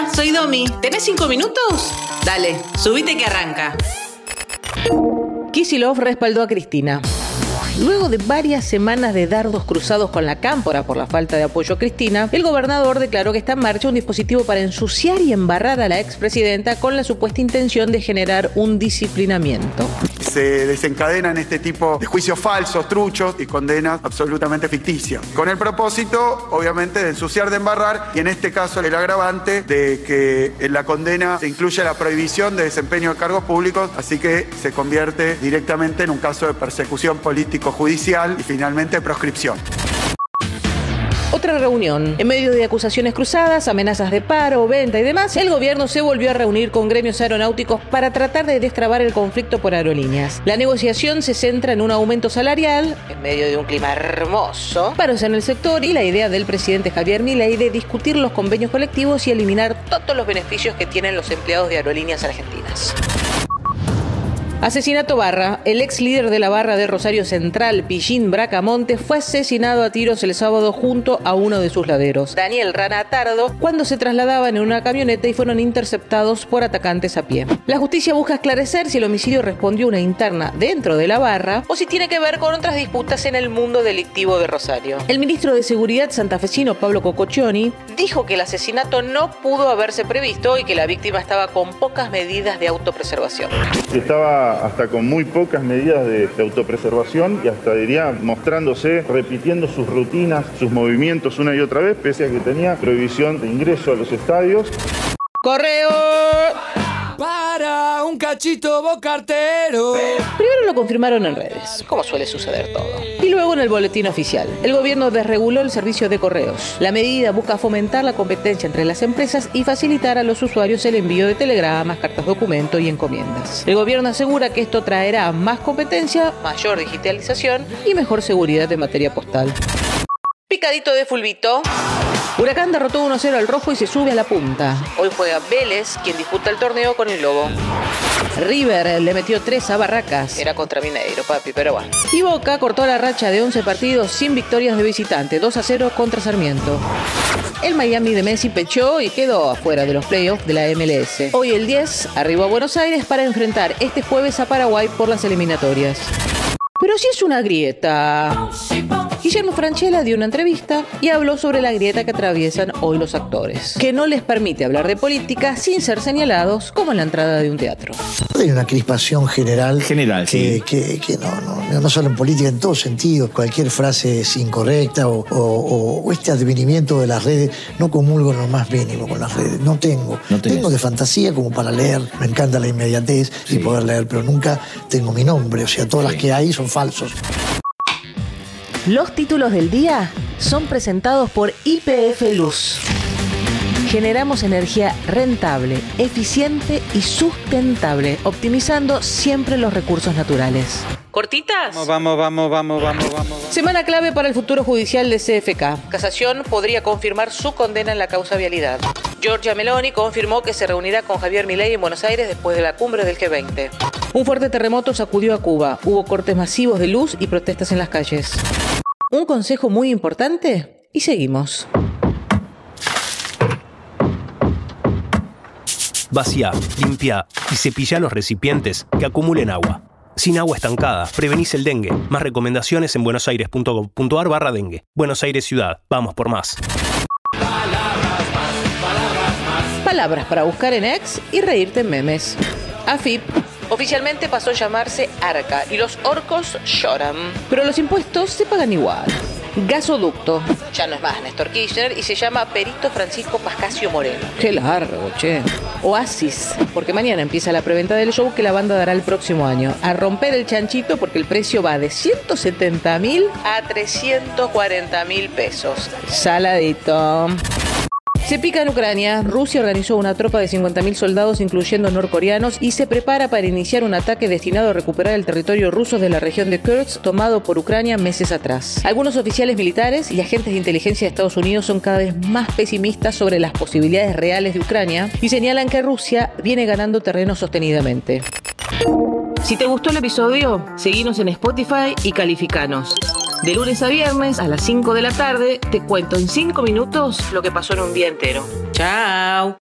Hola, soy Domi. ¿Tenés 5 minutos? Dale, subite que arranca. Kicillof respaldó a Cristina. Luego de varias semanas de dardos cruzados con la cámpora por la falta de apoyo a Cristina, el gobernador declaró que está en marcha un dispositivo para ensuciar y embarrar a la expresidenta con la supuesta intención de generar un disciplinamiento. Se desencadenan este tipo de juicios falsos, truchos y condenas absolutamente ficticias, con el propósito, obviamente, de ensuciar, de embarrar, y en este caso el agravante de que en la condena se incluye la prohibición de desempeño de cargos públicos, así que se convierte directamente en un caso de persecución político-judicial y finalmente proscripción. Otra reunión. En medio de acusaciones cruzadas, amenazas de paro, venta y demás, el gobierno se volvió a reunir con gremios aeronáuticos para tratar de destrabar el conflicto por aerolíneas. La negociación se centra en un aumento salarial, en medio de un clima hermoso, paros en el sector y la idea del presidente Javier Milei de discutir los convenios colectivos y eliminar todos los beneficios que tienen los empleados de aerolíneas argentinas. Asesinato Barra. El ex líder de la barra de Rosario Central, Pillín Bracamonte, fue asesinado a tiros el sábado junto a uno de sus laderos, Daniel Rana Tardo, cuando se trasladaban en una camioneta y fueron interceptados por atacantes a pie. La justicia busca esclarecer si el homicidio respondió a una interna dentro de la barra o si tiene que ver con otras disputas en el mundo delictivo de Rosario. El ministro de Seguridad santafesino, Pablo Cococcioni, dijo que el asesinato no pudo haberse previsto y que la víctima estaba con pocas medidas de autopreservación. Estaba hasta con muy pocas medidas de autopreservación y hasta diría mostrándose, repitiendo sus rutinas, sus movimientos una y otra vez, pese a que tenía prohibición de ingreso a los estadios. ¡Correo! Para un cachito bocartero. Primero lo confirmaron en redes, como suele suceder todo. Y luego en el boletín oficial. El gobierno desreguló el servicio de correos. La medida busca fomentar la competencia entre las empresas y facilitar a los usuarios el envío de telegramas, cartas documento y encomiendas. El gobierno asegura que esto traerá más competencia, mayor digitalización y mejor seguridad en materia postal. Picadito de fulbito. Huracán derrotó 1-0 al Rojo y se sube a la punta. Hoy juega Vélez, quien disputa el torneo con el Lobo. River le metió 3 a Barracas. Era contra Mineiro, papi, pero bueno. Y Boca cortó la racha de 11 partidos sin victorias de visitante, 2-0 contra Sarmiento. El Miami de Messi pechó y quedó afuera de los playoffs de la MLS. Hoy el 10 arribó a Buenos Aires para enfrentar este jueves a Paraguay por las eliminatorias. Pero si es una grieta. Guillermo Francella dio una entrevista y habló sobre la grieta que atraviesan hoy los actores, que no les permite hablar de política sin ser señalados como en la entrada de un teatro. Hay una crispación general que no solo en política, en todo sentido. Cualquier frase es incorrecta o este advenimiento de las redes. No comulgo en lo más mínimo con las redes. No tengo de fantasía como para leer. Me encanta la inmediatez y poder leer, pero nunca tengo mi nombre. O sea, todas las que hay son falsos. Los títulos del día son presentados por YPF Luz. Generamos energía rentable, eficiente y sustentable, optimizando siempre los recursos naturales. ¿Cortitas? Vamos. Semana clave para el futuro judicial de CFK. Casación podría confirmar su condena en la causa vialidad. Giorgia Meloni confirmó que se reunirá con Javier Milei en Buenos Aires después de la cumbre del G20. Un fuerte terremoto sacudió a Cuba. Hubo cortes masivos de luz y protestas en las calles. Un consejo muy importante y seguimos. Vacía, limpia y cepilla los recipientes que acumulen agua. Sin agua estancada, prevenís el dengue. Más recomendaciones en buenosaires.gov.ar/dengue. Buenos Aires Ciudad. Vamos por más. Palabras para buscar en X y reírte en memes. AFIP oficialmente pasó a llamarse ARCA y los orcos lloran. Pero los impuestos se pagan igual. Gasoducto. Ya no es más Néstor Kirchner y se llama Perito Francisco Pascasio Moreno. Qué largo, che. Oasis, porque mañana empieza la preventa del show que la banda dará el próximo año. A romper el chanchito porque el precio va de 170.000 a 340.000 pesos. Saladito. Se pica en Ucrania. Rusia organizó una tropa de 50.000 soldados, incluyendo norcoreanos, y se prepara para iniciar un ataque destinado a recuperar el territorio ruso de la región de Kursk, tomado por Ucrania meses atrás. Algunos oficiales militares y agentes de inteligencia de Estados Unidos son cada vez más pesimistas sobre las posibilidades reales de Ucrania y señalan que Rusia viene ganando terreno sostenidamente. Si te gustó el episodio, seguinos en Spotify y calificanos. De lunes a viernes a las 5 de la tarde te cuento en 5 minutos lo que pasó en un día entero. ¡Chao!